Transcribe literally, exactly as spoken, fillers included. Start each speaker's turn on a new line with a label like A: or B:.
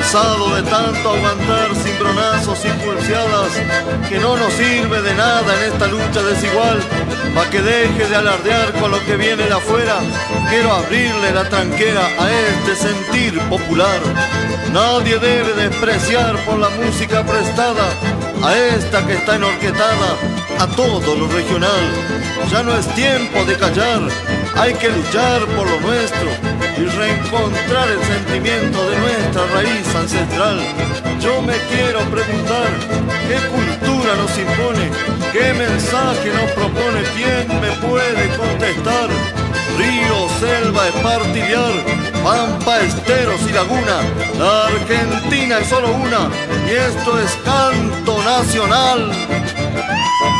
A: cansado de tanto aguantar cimbronazos y pulseadas, que no nos sirve de nada en esta lucha desigual. Pa' que deje de alardear con lo que viene de afuera, quiero abrirle la tranquera a este sentir popular. Nadie debe despreciar por la música prestada a esta que está enorquetada a todo lo regional. Ya no es tiempo de callar, hay que luchar por lo nuestro y reencontrar el sentimiento de nuestra raíz ancestral. Yo me quiero preguntar, ¿qué cultura nos impone? ¿Qué mensaje nos propone? ¿Quién me puede contestar? Río, selva, espartillar, pampa, esteros y laguna. La Argentina es solo una y esto es canto nacional.